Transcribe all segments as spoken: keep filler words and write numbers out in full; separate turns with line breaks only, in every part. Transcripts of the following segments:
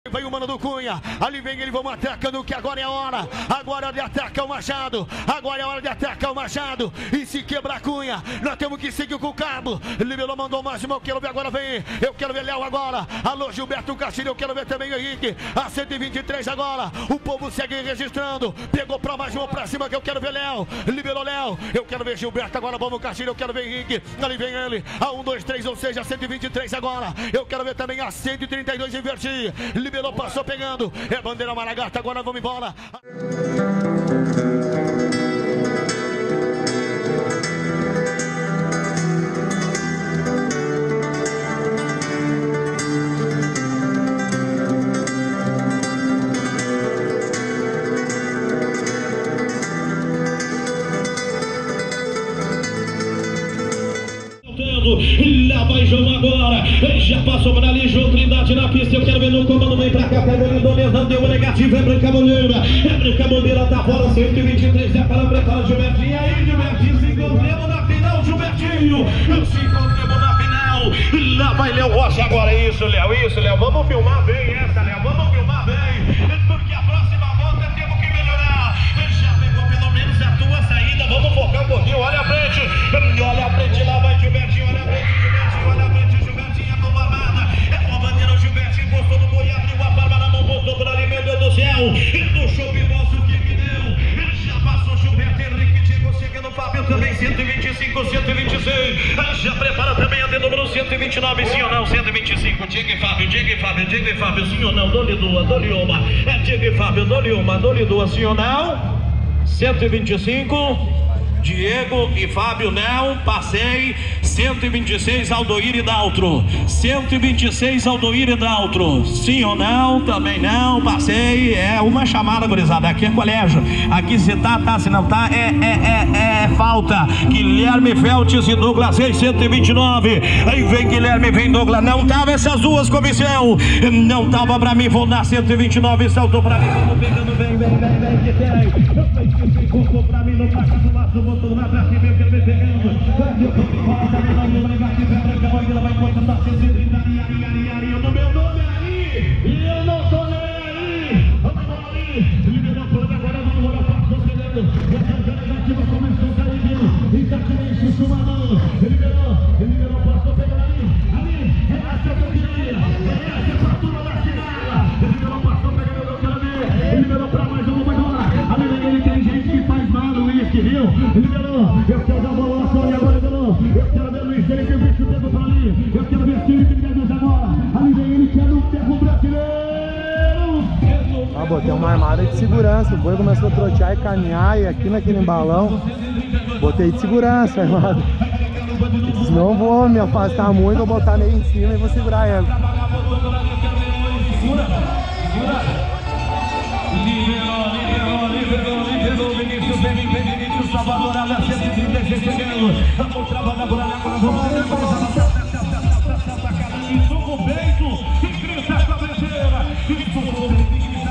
Vem o Mano do Cunha, ali vem ele, vamos atacando, que agora é a hora. Agora é de atacar o Machado. Agora é a hora de atacar o Machado. E se quebrar a Cunha, nós temos que seguir com o cabo. Liberou, mandou mais uma, eu quero ver agora, vem. Eu quero ver Léo agora. Alô, Gilberto Castilho, eu quero ver também o Henrique. A cento e vinte e três agora. O povo segue registrando. Pegou pra mais uma pra cima, que eu quero ver Léo. Liberou Léo. Eu quero ver Gilberto agora, vamos Castilho, eu quero ver Henrique. Ali vem ele. A um, dois, três, ou seja, a cento e vinte e três agora. Eu quero ver também a cento e trinta e dois invertir. Liberou, passou pegando. É bandeira Maragata, agora vamos embora.
Lá vai João agora, já passou para ali, João Trindade na pista, eu quero ver no comando, vem pra cá, pega o Indonesa, deu uma negativa, é Branca Bandeira, é Branca Bandeira, tá fora, cento e vinte e três, é para prepara Gilbertinho, aí Gilbertinho, se encontremos na final, Gilbertinho, se encontremos na final, lá vai Léo Rocha agora, isso Léo, isso Léo, vamos filmar bem essa Léo, vamos filmar bem, porque a próxima volta temos que melhorar, já pegou pelo menos a tua saída, vamos focar um pouquinho, olha a frente, olha a frente, lá vai Gilbertinho, olha a frente, Gilbertinho, olha a frente, Gilbertinho, é bomba armada, é com a bandeira, o Gilbertinho encostou no boi, abriu a barba na mão, botou por ali, meu Deus do céu, e do show nosso que que deu, já passou Gilberto, Henrique, Diego, chegando, Fábio também, cento e vinte e cinco, cento e vinte e seis, já prepara também a de número cento e vinte e nove, sim ou não, cento e vinte e cinco, Diego e Fábio, Diego e Fábio, Diego e Fábio, sim ou não, dou-lhe duas, dou-lhe uma, é Diego e Fábio, dou-lhe uma, dou-lhe duas, sim ou não, cento e vinte e cinco, Diego e Fábio, não, passei. Cento e vinte e seis, Aldoir e Daltro. Cento e vinte e seis, Aldoir e Daltro. Sim ou não? Também não, passei. É uma chamada, gurizada. Aqui é colégio. Aqui se tá, tá, se não tá, é, é, é, é falta. Guilherme Feltes e Douglas Reis, cento e vinte e nove. Aí vem Guilherme, vem Douglas. Não tava essas duas, comissão. Não tava pra mim, vou dar cento e vinte e nove. Saltou pra mim, vamos pegando, vem, vem, vem, vem, que tem. Voltou pra mim, no placa do laço, botou lá pra cima, eu quero ver pegando. Eu tô de volta. Vai entregar aqui, vai branca, vai vai contratar cento e trinta, ari, ari, ari, ari, eu no meu nome aí, e eu não tô nem aí, vamos ali, liberou por agora, vamos olhar para o procedendo, essa alternativa começou a cair, viu, exatamente, sumador, liberou, liberou, passou, pegou ali, ali, é essa que eu queria, é essa pra turma da cidade, liberou, passou, pegou, eu quero ver, liberou pra mais um, vai embora, ali ele tem gente que faz mal, Luiz, que viu, liberou, eu quero dar bola, só e agora liberou, eu quero ver Luiz, ele que o bicho pegou pra ali, eu quero ver se ele tem Deus agora, ali vem ele que é no ferro brasileiro.
Ah, botei uma armada de segurança, o boi começou a trotear e caminhar, e aqui naquele embalão, botei de segurança a armada. Não vou me afastar muito, vou botar nele em cima e vou segurar ele.
Liberou, liberou, liberou, liberou, Vinícius, vem, vem, Vinícius, Salvador, a cento e trinta e seis chegando, vamos trabalhar por ali, agora vamos fazer a coisa, isso com o peito, e grita a cabeceira, isso com o peito, e grita a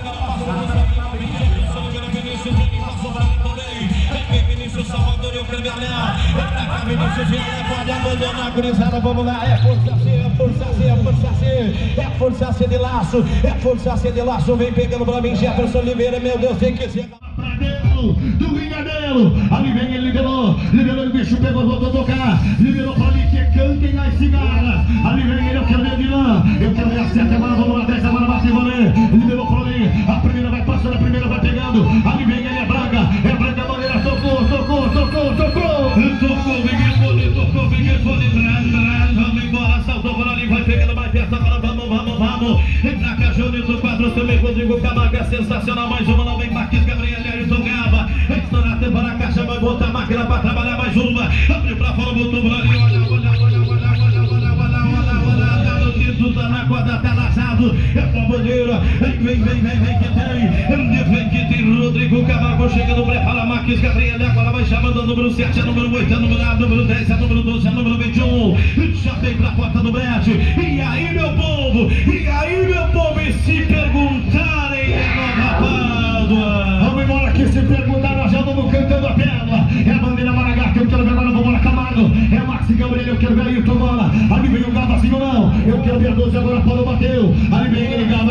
cabeceira, Vinícius, Salvador, eu quero ganhar, Vinícius, pode abandonar a gurizada, vamos lá, é força C, é força C, é força C, é força C de laço, é força C de laço, vem pegando pra mim, Jefferson Oliveira, meu Deus, tem que ser pra dentro do Vingadelo, ali vem ele, liberou, liberou, o bicho pegou, voltou a tocar, liberou pra ali, que cantem as cigarras, ali vem ele, eu quero ver Milan, eu quero ver a sete, agora vamos lá, dez, agora vai se valer, liberou pra ali, a primeira vai passando, a primeira vai pegando, ali vem ele, é Braga, é Braga, Bandeira, tocou, tocou, tocou, tocou, tocou, Miguel, tocou, Miguel, vamos embora, saltou por ali, vai pegando mais perto, agora vamos, vamos, vamos, entra cá, Júnior do quadro, também Rodrigo Camargo, é sensacional, mais uma, não vem Marquinhos, Gabriel, Ayrton Gaba, estourar tempo na caixa, vai botar a máquina pra trabalhar, mais uma, abriu pra fora, botou por ali, olha, olha, olha, olha, olha, olha, olha, olha, olha, tá no título, tá na quadra, tá laçado, é pra bandeira, vem, vem, vem, vem, vem que tem, vem que tem, Rodrigo Camargo, chegando, prepara, Marquinhos, Gabriel, agora vai chamando, número sete, a número oito, a número A, número dez, a número doze, a número vinte e um, já vem pra porta do brete, e aí, meu povo, e aí, meu povo, e se perguntarem, é Nova Pádua, vamos embora que se perguntar, nós já vamos cantando a pérola, é a bandeira Maragata, eu quero ver agora, vamos lá, Camargo, é Maxi Gabriel, eu quero ver Ayrton Bola, ali vem o Gava, sim ou não, eu quero ver a doze, agora Paulo bateu, ali vem ele, Gava,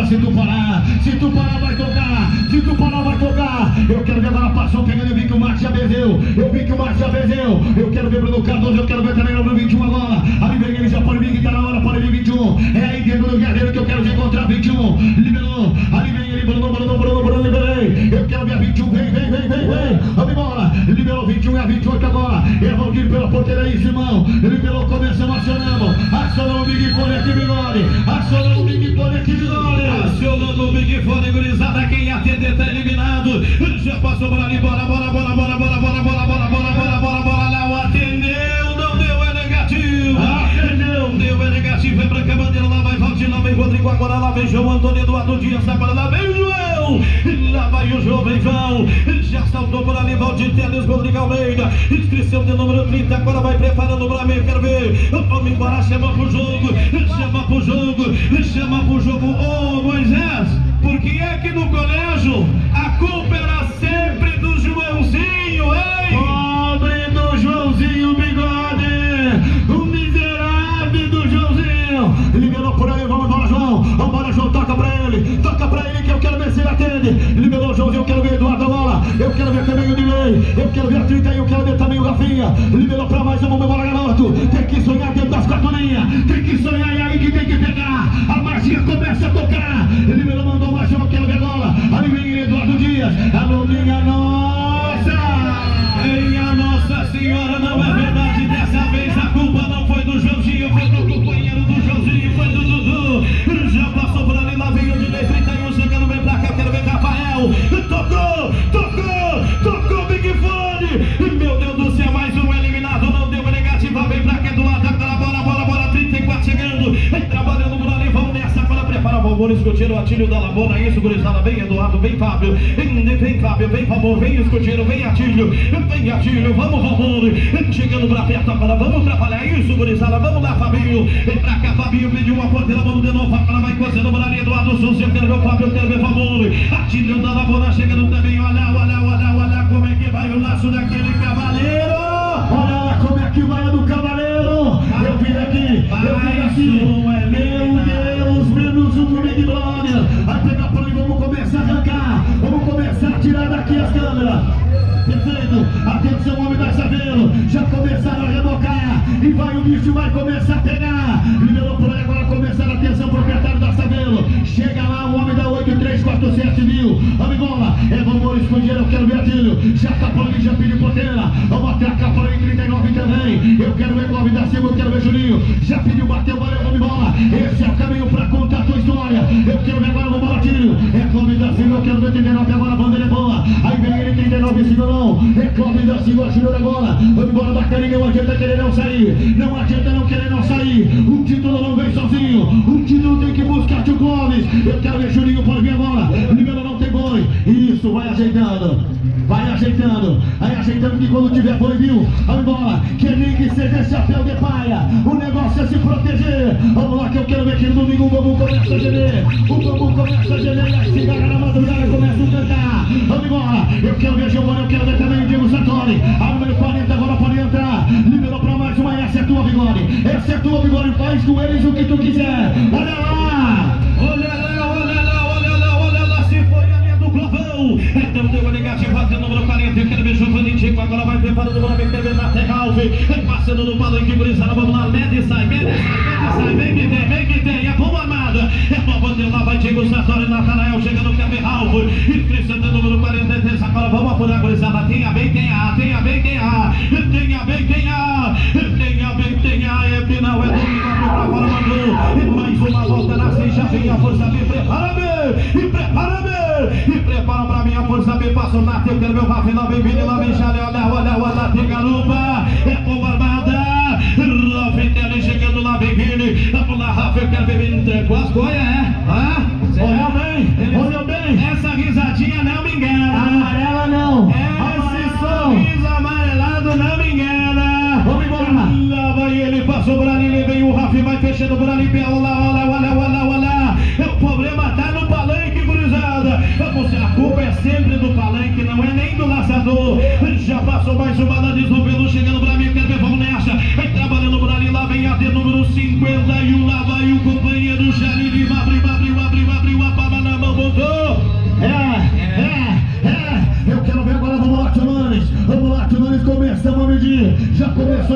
se tu parar, se tu parar vai tocar, se tu parar vai tocar. Eu quero ver agora passou pegando, eu vi que o Marcos já benzeu, eu vi que o Marcos já benzeu. Eu quero ver Bruno Cardoso, eu quero ver também o vinte e um agora. Ali vem ele, já pode vir que tá na hora, pode vir vinte e um. É aí dentro do Guerreiro que eu quero ver encontrar vinte e um. Liberou, ali vem ele, Bruno, Bruno, Bruno, Bruno, liberei. Eu quero ver a vinte e um, vem, vem, vem, vem, vem. Vamos embora, liberou vinte e um e a vinte e oito agora. É Valdir pela porteira aí, Simão. Liberou, começamos, acionamos. Acionamos o Big Fone aqui, Bigode. Acionamos o Big Fone aqui, Bigode.
Acionando o Big Fone, gurizada, quem atender tá eliminado. Já passou por ali, bora, bora, bora, bora, bora, bora, bora, bora, bora, bora, bora, bora, não atendeu, não deu, é negativo. Não deu, é negativo, é branca bandeira, lá vai Valdir, lá vem Rodrigo, agora lá vem João Antônio Eduardo Dias, agora lá vem João, lá vai o jovem João, já saltou por ali Valdir Teles, Rodrigo Almeida, inscrição de número trinta, agora vai preparando pra mim, quero ver, vamos embora, chama pro jogo, chama pro jogo, chama pro jogo, ô Moisés, por que é que no colégio a culpa era sempre do Joãozinho, hein?
Pobre do Joãozinho, Bigode, o miserável do Joãozinho. Liberou por ali, vamos embora, João. Vambora, João, toca pra ele, toca pra ele que eu quero ver se ele atende. Liberou o Joãozinho, eu quero ver Eduardo agora. Eu quero ver também o Dilei, eu quero ver a trinta e eu quero ver também o Rafinha. Liberou pra mais um, vamos embora, garoto. Tem que sonhar dentro das quatro linhas, tem que sonhar e aí que tem que pegar. A marchinha começa a tocar. Liberou, mandou mais um, eu quero ver agora. Ali vem Eduardo Dias, a lombrinha nossa.
Minha Nossa Senhora, não é verdade, dessa vez a culpa não foi do Joãozinho, foi do companheiro do Joãozinho, foi do Dudu. Já passou por ali, lá veio o Dilei, trinta e um, chegando bem pra cá, eu quero ver Rafael. Tocou, tocou, tocou Big Fone. Meu Deus do céu, mais um eliminado, não deu negativa, vem pra cá do lado, agora bora, bora, bora, trinta e quatro chegando, vem trabalhando por ali, vamos nessa, para preparar o Valmor, escuteiro, Atílio da Labona, isso, gurizada, vem Eduardo, vem Fábio, vem, vem Fábio, vem Valmor, vem escuteiro, vem Atílio, vem Atílio, vamos Valmor, chegando pra perto agora, vamos trabalhar isso, gurizada, vamos lá Fabinho, vem pra cá Fabinho, pediu uma porteira, vamos de novo, ela vai coçando por ali, Eduardo Souza, eu quero ver o Fábio, eu quero ver Valmor, Atílio da Labona chegando também, olha, olha, olha, olha como é que vai o laço daquele cavaleiro,
olha lá como é que vai a do cavaleiro. Eu vim aqui, eu vim aqui, meu Deus, menos um do Big Brother. Vai pegar pra mim, vamos começar a arrancar, vamos começar a tirar daqui as câmeras. Perfeito, atenção, homem da Saveiro, já começaram a rebocar e vai o bicho, vai começar a pegar. Liberou por aí, agora começaram a atenção, proprietário da Saveiro. Chega lá o homem da oito três quatro sete mil. Amigola, é Valmor escondido, eu quero ver Atílio. Já tá por ali, já pediu porteira. Vamos até a capa aí, trinta e nove também. Eu quero ver Clóvis da Silva, eu quero ver Juninho. Já pediu, bateu, valeu, vamos embora. Esse é o caminho pra contar a tua história. Eu quero ver agora, vamos embora, Atílio. É Clóvis da Silva, eu quero ver trinta e nove agora, a bandeira é boa. Aí vem ele, trinta e nove, segurou. É Clóvis da Silva, Júnior agora. Vamos embora, bacarinha, não adianta querer não sair. Não adianta não querer não sair. O título não vem sozinho. O título tem que buscar tio Clóvis. Eu quero ver Juninho, pode vir agora. Libera, não tem boi. Isso, vai ajeitando. Vai ajeitando. Aí ajeitando que quando tiver boi, viu? Vamos embora. Que nem que seja chapéu de paia. O negócio é se proteger. Vamos lá que eu quero ver que no domingo o bambu começa a gemer. O bambu começa a gemer. E a cigarra na madrugada começa a cantar. Vamos embora. Eu quero ver Giovanni, eu quero ver também o Diego Sartori. A número quarenta agora pode entrar. Liberou pra mais uma. Essa é tua, Bigode. Essa é tua, Bigode. Faz com eles o que tu quiser. Olha lá.
olha lá, olha lá, olha lá, olha lá, se foi a linha do Clovão. Então deu a negativa, o número quarenta, eu quero ver Giovanni Tico, agora vai preparando o nome, quero ver Nategalve, passando no palanque, gurizada, vamos lá, mede e sai, mede e sai, mede e sai, vem que tem, vem que tem, é bomba armada, é bomba bandeira, lá vai Diego Sartori, Natanael, chegando, quero ver Ralf, inscrição do número quarenta e três, agora vamos apurar, gurizada, tenha bem, tenha A, tenha bem, tenha A, tenha bem, tenha A, tenha bem, tenha A, é final, é dominado pra fora, mandou, e mais uma volta na frente, já vem a força B, prepara-me, e prepara-me, e prepara pra mim a força B, passa o Nath, eu quero ver o Rafa, lá vem Vini, lá vem Chale, olha, olha, olha, tem garupa, é bomba armada, Rafa, chegando lá, vem Vini, vamos lá, Rafa, eu quero ver Vini, trancou as coias, é, ah, olhou bem, olhou bem, essa risadinha não me engana,
Amarela não.
esse sorriso amarelado não me engana,
Vamos embora.
Lá vai ele, passou por ali, ele vem o Rafa, vai fechando por ali, olha, olha, olha, olha, olha, o problema tá no palanque, gurizada, vamos, a culpa é sempre do palanque, não é nem do laçador, já passou mais uma da desnovelo, chegando pra mim, quer ver, vamos nessa, vai trabalhando por ali, lá vem a D número cinquenta e um, lá vai o companheiro Jalili, abre, abre, abre,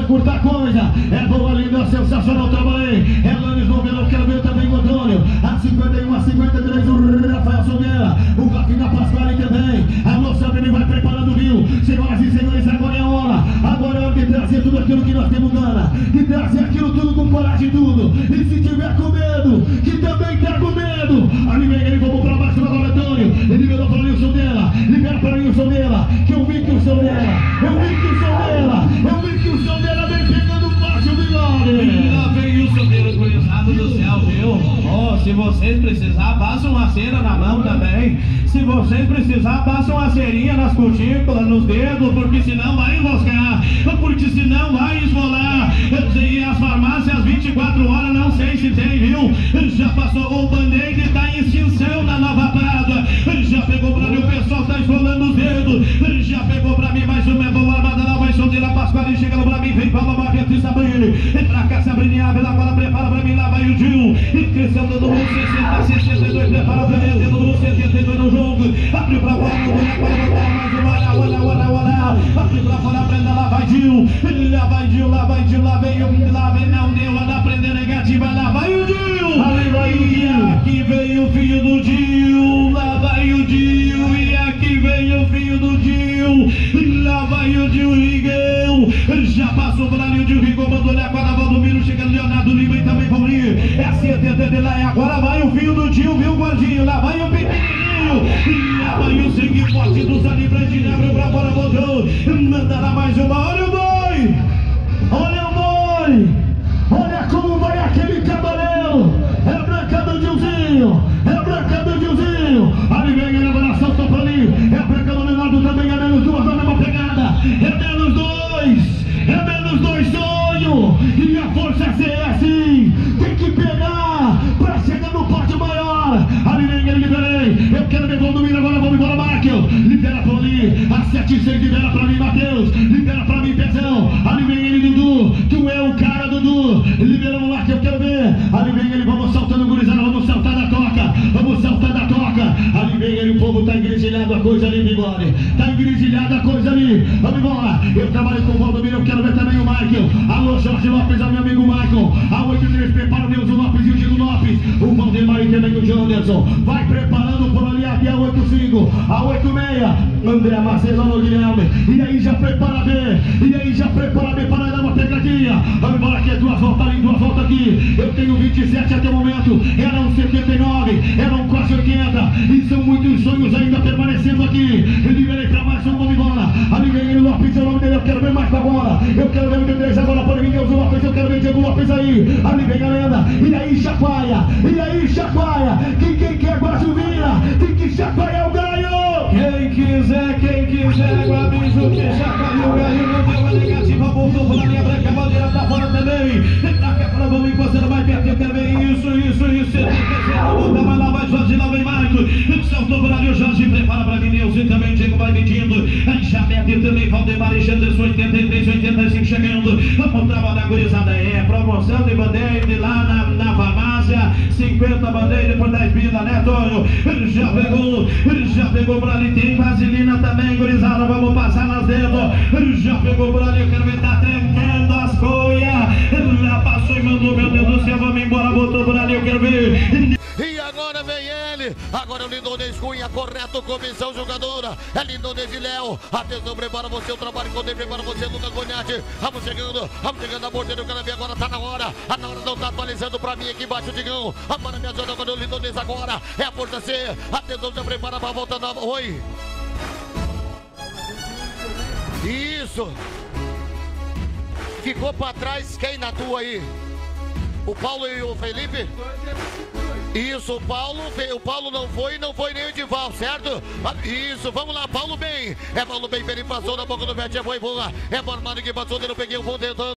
curta coisa. É boa, linda, sensacional, trabalhei. É Lanes Novelo, eu quero ver também o Antônio. A cinquenta e um, a cinquenta e três, o Rafael Solveira. O Rafinha Pasquale também. A nossa Beni vai preparando o Rio. Senhoras e senhores, agora é a hora. Agora é hora de trazer tudo aquilo que nós temos gana. De trazer aquilo tudo com coragem, tudo. E se tiver com medo, que também tá com medo. Ali vem ele, vamos pra baixo agora, Antônio. Ele liberou para o Nilson dela. Libera para o Nilson dela. Que eu vi que o som dela. Eu vi que o som dela. Eu vi que o som dela vem pegando baixo o bigode.
Lá vem o solteiro, cruzado do céu, viu? Oh, se vocês precisar, passa uma cera na mão também. Se vocês precisar, passa uma cerinha nas cutículas, nos dedos, porque senão vai enroscar, porque senão vai esmolar. E as farmácias vinte e quatro horas, não sei se tem, viu? Já passou o band-aid, tá em extinção na Nova Prada. Já pegou pra mim, o pessoal tá esfolando os dedos. Já pegou pra mim mais uma boa armada, lá vai solteira, Pasquale, chega pra mim, vem Paula Barreto e Sabrine. Pra cá, Sabrine, abre, agora prepara pra mim, lá vai o Gil. E cresceu todo mundo, sessenta, sessenta e dois, prepara pra mim, todo mundo, setenta e dois no jogo. Abre pra fora, não vai agora botar mais uma, olha, olha, olha, olha. Abre pra fora, prenda, lá vai Gil. Lá vai Gil, lá vai Gil, lá vem o, lá vem, não deu, lá prender negativa, lá vai o Gil.
Ali vai o Gil.
Aqui vem o filho do Gil, lá vai o Gil. E aqui vem o filho do Gil, lá vai o Gil Rigão. Já passou por ali o Gil Rigão, mandou olhar para a Valdomiro, chega Leonardo Lima e também Paulinho. É a setenta de lá, e agora vai o filho do Gil, viu, gordinho? Lá vai o pequenininho, lá vai o sangue forte dos Alibras de Nebra pra fora, voltou. Mandará mais uma, olha o boi, olha o boi, olha como vai aquele cavaleiro. É branca do Gilzinho, é branca do Gilzinho. Ali vem a revelação, só pra ali. É branca do Leonardo também, é menos duas, na mesma pegada. É menos dois, é menos dois sonho. E a força é assim, tem que pegar pra chegar no pátio maior. Ali vem ele, liberei. Eu quero ver Valdomiro, agora vamos embora, Markel. Libera pra ali, a sete e seis, libera pra mim, Matheus. Libera pra mim, Pezão. Ali vem ele, Dudu. Tu é o cara, Dudu. Liberamos lá que eu quero ver. Ali vem ele, vamos saltando, gurizada, vamos saltar da toca. Vamos saltar da toca. Ali vem ele, o povo tá engrilhado a coisa ali, bigode. Tá engrilhada a coisa ali. Vamos embora. Eu trabalho com o Valdomiro, eu quero ver também o Michael. Alô, Jorge Lopes, é meu amigo Michael. A oito três, prepara o Nilson Lopes e o Diego Lopes. O Valdemar e também o Janderson. Vai preparando por ali até a oito cinco. A oito seis, André Marcelano Guilherme. E aí já prepara B. E aí já prepara B para dar uma pegadinha. Vamos embora aqui, é duas voltas ali, duas voltas aqui. Eu tenho vinte e sete até o momento. Eram setenta e nove, eram quase oitenta. E são muitos sonhos ainda permanecendo aqui. Eu liberei pra mais um, vamos embora. Ali vem ele, Lopes, é o nome dele. Eu quero ver mais agora. Eu quero ver o oitenta e três agora para mim, Deus Lopes. Eu quero ver Diego Lopes aí. Ali vem a lenda. E aí chacoalha. E aí chacoalha. Quem, quem quer Guajuvira tem que chacoalhar o ganho. Quem quiser, quem quiser, Guabizu que chacoalha o ganho. Não deu a negativa, voltou para a linha branca. A bandeira tá fora também. Tá quebrando, vamos encostando mais perto. Eu quero ver isso, isso, isso. Volta, vai lá, vai Jorge, lá vem Marco. Saltou para ali o Jorge, prepara para mim, Deus. E também Diego vai medindo. Já mete também Valdemar e Janderson, oitenta e três, oitenta e cinco chegando. Vamos trabalhar, gurizada. É promoção de band-aid lá na, na farmácia. cinquenta band-aid por dez pila, né, Tonho? Já pegou, já pegou por ali. Tem vaselina também, gurizada. Vamos passar nas dedos. Já pegou por ali, eu quero ver, tá trancando as coias. Já passou e mandou, meu Deus do céu. Vamos embora, botou por ali, eu quero ver.
E agora vem ele, agora o Lindonês Cunha, correto, comissão jogadora, é Lindonês e Léo, atenção, prepara você o trabalho, quando ele prepara você, Lucas Bonatti, vamos chegando, vamos chegando, a bordeira, eu quero ver agora, tá na hora, a na hora não tá atualizando pra mim aqui embaixo, Digão, agora me ajuda agora o Lindonês agora, é a força C, atenção, já prepara pra volta nova, oi, isso, ficou pra trás, quem na tua aí? O Paulo e o Felipe? Isso, o Paulo, o Paulo não foi, não foi nem o Edival, certo? Isso, vamos lá, Paulo bem. É Paulo bem, ele passou na boca do Beto, é boa e boa. É Bormado que passou, ele não peguei o voo tentando.